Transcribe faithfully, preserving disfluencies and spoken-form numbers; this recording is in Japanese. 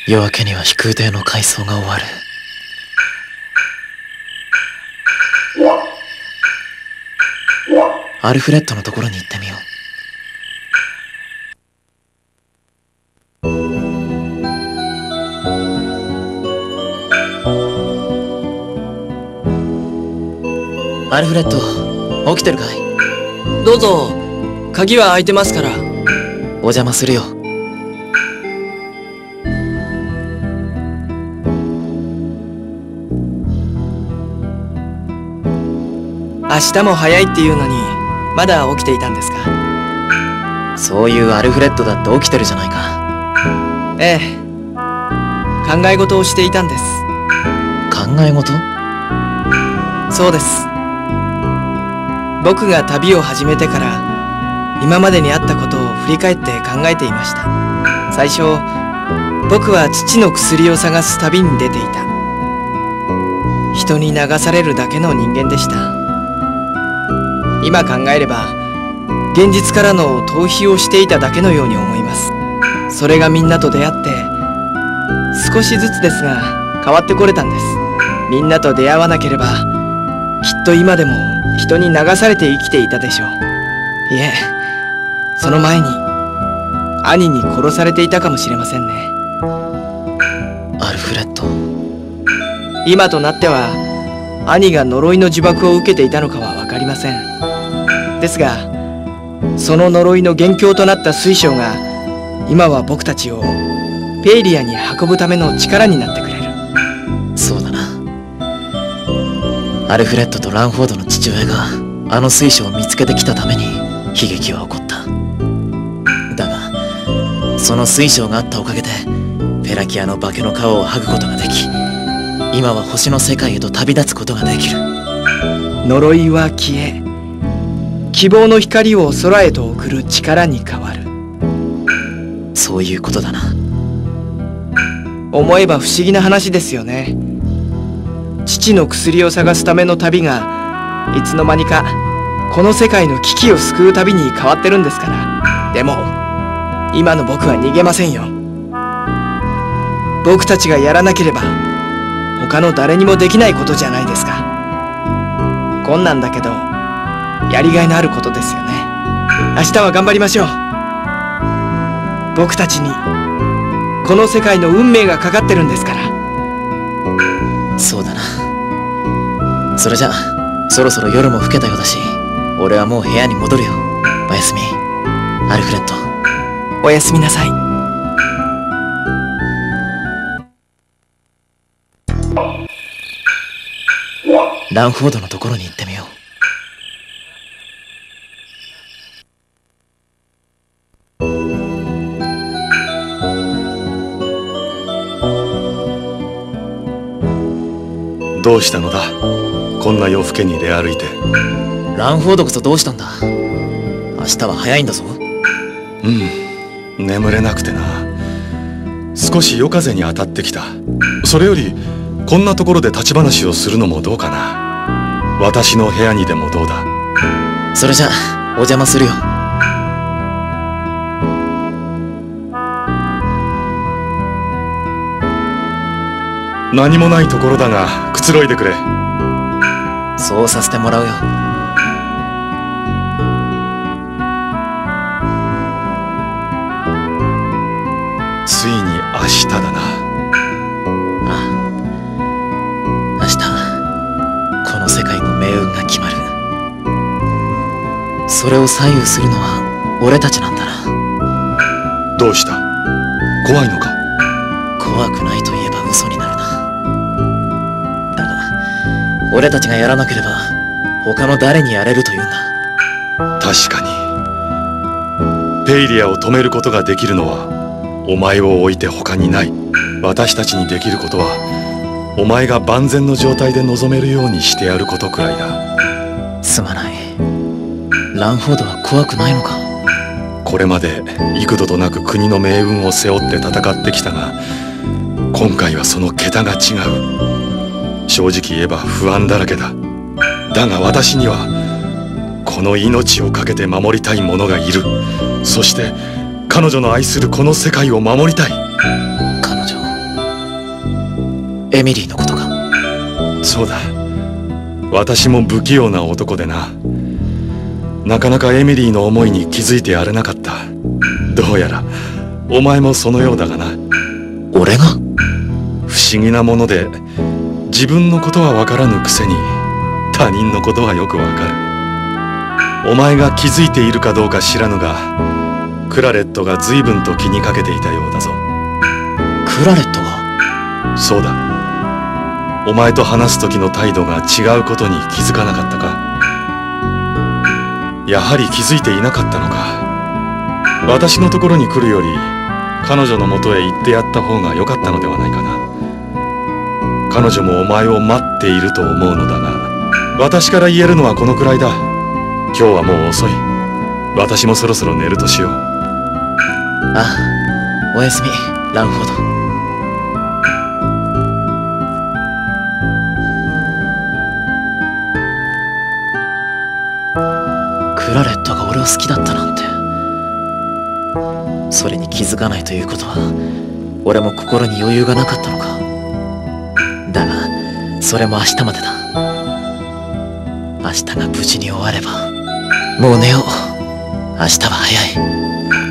夜明けには飛空艇の回送が終わる。アルフレッドのところに行ってみよう。アルフレッド、起きてるかい？ どうぞ。鍵は開いてますから。 お邪魔するよ。 明日も早いっていうのにまだ起きていたんですか？ そういうアルフレッドだって起きてるじゃないか。 ええ、考え事をしていたんです。 考え事？ そうです。僕が旅を始めてから今までにあったことを振り返って考えていました。最初僕は父の薬を探す旅に出ていた。人に流されるだけの人間でした。今考えれば現実からの逃避をしていただけのように思います。それがみんなと出会って少しずつですが変わってこれたんです。みんなと出会わなければきっと今でも人に流されて生きていたでしょう。いえ、その前に兄に殺されていたかもしれませんね。 アルフレッド。 今となっては兄が呪いの呪縛を受けていたのかは分かりません。ですがその呪いの元凶となった水晶が今は僕たちをペイリアに運ぶための力になってくれる。 そうだな。アルフレッドとランフォードの父親があの水晶を見つけてきたために悲劇は起こった。だがその水晶があったおかげでペラキアの化けの皮を剥ぐことができ、今は星の世界へと旅立つことができる。 呪いは消え、希望の光を空へと送る力に変わる。 そういうことだな。 思えば不思議な話ですよね。父の薬を探すための旅がいつの間にかこの世界の危機を救う旅に変わってるんですから。でも今の僕は逃げませんよ。僕たちがやらなければ他の誰にもできないことじゃないですか。困難だけどやりがいのあることですよね。明日は頑張りましょう。僕たちにこの世界の運命がかかってるんですから。 そうだな。それじゃあそろそろ夜も更けたようだし、俺はもう部屋に戻るよ。おやすみアルフレッド。 おやすみなさい。 ランフォードのところに行ってみよう。どうしたのだ、こんな夜更けに出歩いて。 ランフォードこそどうしたんだ。明日は早いんだぞ。 うん、眠れなくてな。少し夜風に当たってきた。それよりこんなところで立ち話をするのもどうかな。私の部屋にでもどうだ。 それじゃあお邪魔するよ。 何もないところだがくつろいでくれ。 そうさせてもらうよ。 ついに明日だな。 ああ、明日この世界の命運が決まる。それを左右するのは俺たちなんだな。 どうした、怖いのか。 怖くないと言えば嘘になるな。だが俺たちがやらなければ他の誰にやれるというんだ。 確かにペイリアを止めることができるのはお前を置いて他にない。私たちにできることはお前が万全の状態で臨めるようにしてやることくらいだ。 すまない。ランフォードは怖くないのか。 これまで幾度となく国の命運を背負って戦ってきたが、今回はその桁が違う。正直言えば不安だらけだ。だが私にはこの命を懸けて守りたい者がいる。そして彼女の愛するこの世界を守りたい。 彼女エミリーのことか。 そうだ。私も不器用な男でな。なかなかエミリーの思いに気づいてやれなかった。どうやらお前もそのようだがな。 俺が？ 不思議なもので、自分のことはわからぬくせに他人のことはよくわかる。お前が気づいているかどうか知らぬが、クラレットが随分と気にかけていたようだぞ。 クラレットが？ そうだ。お前と話す時の態度が違うことに気づかなかったか？やはり気づいていなかったのか。私のところに来るより彼女のもとへ行ってやった方が良かったのではないかな。彼女もお前を待っていると思うのだが、私から言えるのはこのくらいだ。今日はもう遅い。私もそろそろ寝るとしよう。 ああ、おやすみ、ランフォード。クラレットが俺を好きだったなんて。それに気づかないということは、俺も心に余裕がなかったのか。だがそれも明日までだ。明日が無事に終われば。もう寝よう。明日は早い。